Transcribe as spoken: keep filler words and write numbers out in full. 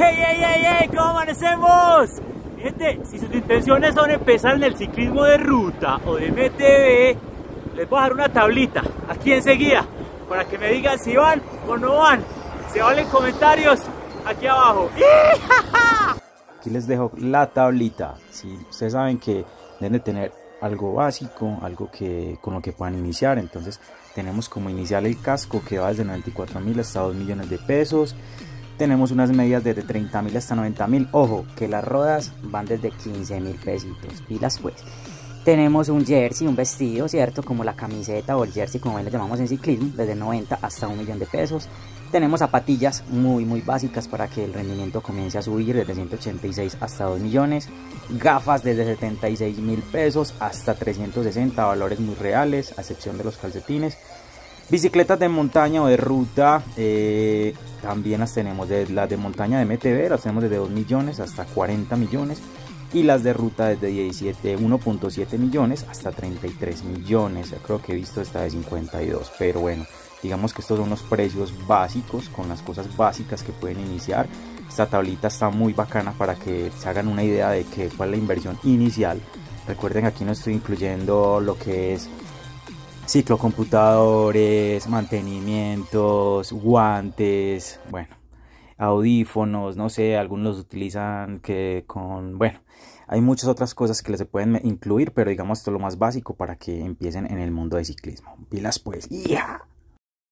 ¡Hey, hey, hey, hey! ¿Cómo amanecemos? Gente, si sus intenciones son empezar en el ciclismo de ruta o de M T B, les voy a dar una tablita aquí enseguida para que me digan si van o no van. Se valen comentarios aquí abajo. Aquí les dejo la tablita. Si ustedes saben que deben de tener algo básico, algo que con lo que puedan iniciar, entonces tenemos como inicial el casco que va desde noventa y cuatro mil hasta dos millones de pesos. Tenemos unas medidas desde treinta mil hasta noventa mil. Ojo, que las rodas van desde quince mil pesitos. Pilas pues. Tenemos un jersey, un vestido, ¿cierto? Como la camiseta o el jersey, como ven le llamamos en ciclismo, desde noventa hasta un millón de pesos. Tenemos zapatillas muy muy básicas para que el rendimiento comience a subir, desde ciento ochenta y seis hasta dos millones. Gafas desde setenta y seis mil pesos hasta trescientos sesenta, valores muy reales, a excepción de los calcetines. Bicicletas de montaña o de ruta, eh, también las tenemos, de las de montaña de M T B, las tenemos desde dos millones hasta cuarenta millones. Y las de ruta desde diecisiete, uno punto siete millones hasta treinta y tres millones. Yo creo que he visto esta de cincuenta y dos, pero bueno, digamos que estos son los precios básicos con las cosas básicas que pueden iniciar. Esta tablita está muy bacana para que se hagan una idea de que, cuál es la inversión inicial. Recuerden que aquí no estoy incluyendo lo que es ciclocomputadores, mantenimientos, guantes, bueno, audífonos, no sé, algunos los utilizan que con, bueno, hay muchas otras cosas que les se pueden incluir, pero digamos esto es lo más básico para que empiecen en el mundo de ciclismo. Pilas pues, ¡ya!